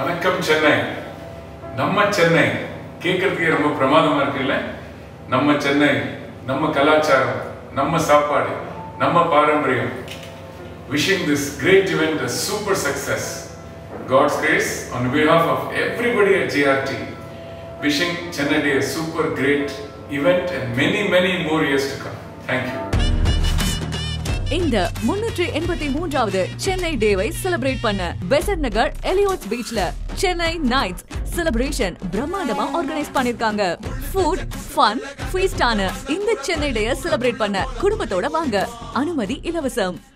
வணக்கம் சென்னை. நம்ம சென்னை கேட்கறதுக்கே ரொம்ப பிரமாதமா இருக்குல்ல. நம்ம சென்னை, நம்ம கலாச்சாரம், நம்ம சாப்பாடு, நம்ம பாரம்பரியம். Wishing this great event a super success. God's grace on behalf of everybody at GRT. Wishing Chennai a super great event and many more years to come. Thank you. இந்த 383வது சென்னை டேவை செலிப்ரேட் பண்ண பெசன்ட் நகர் எலியோட் பீச்ல Chennai nights celebration பிரம்மாண்டமா organise பண்ணிருக்காங்க. Food, fun, ஃபீஸ்டான இந்த Chennai டேயை celebrate பண்ண குடும்பத்தோட வாங்க. அனுமதி இலவசம்.